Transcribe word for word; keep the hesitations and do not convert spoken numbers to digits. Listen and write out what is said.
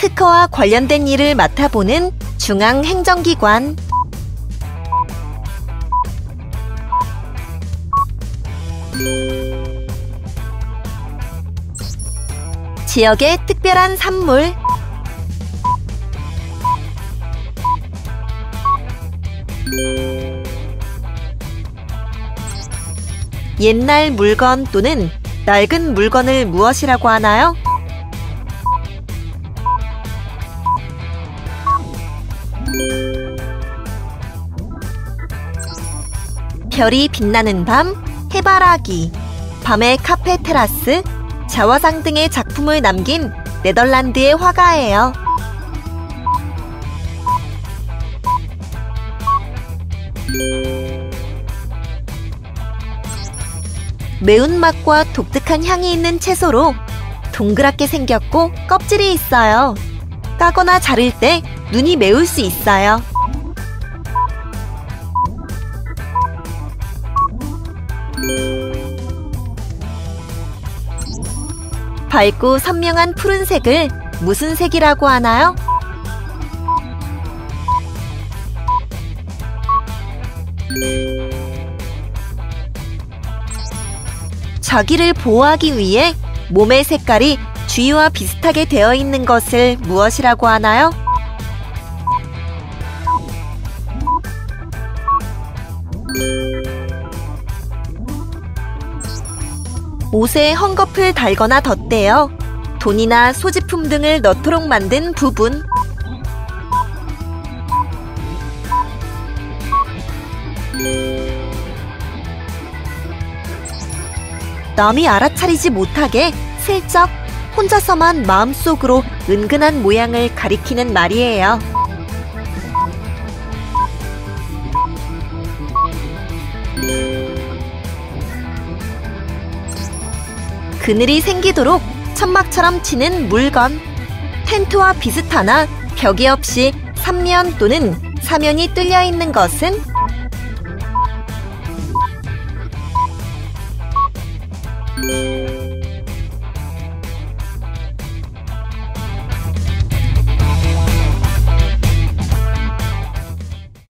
특허와 관련된 일을 맡아보는 중앙행정기관. 지역의 특별한 산물. 옛날 물건 또는 낡은 물건을 무엇이라고 하나요? 별이 빛나는 밤, 해바라기, 밤의 카페 테라스, 자화상 등의 작품을 남긴 네덜란드의 화가예요. 매운맛과 독특한 향이 있는 채소로 동그랗게 생겼고 껍질이 있어요. 까거나 자를 때 눈이 매울 수 있어요. 밝고 선명한 푸른색을 무슨 색이라고 하나요? 자기를 보호하기 위해 몸의 색깔이 주위와 비슷하게 되어 있는 것을 무엇이라고 하나요? 옷에 헝겊을 달거나 덧대어 돈이나 소지품 등을 넣도록 만든 부분. 남이 알아차리지 못하게 슬쩍 혼자서만 마음속으로 은근한 모양을 가리키는 말이에요. 그늘이 생기도록 천막처럼 치는 물건. 텐트와 비슷하나 벽이 없이 삼면 또는 사면이 뚫려 있는 것은? you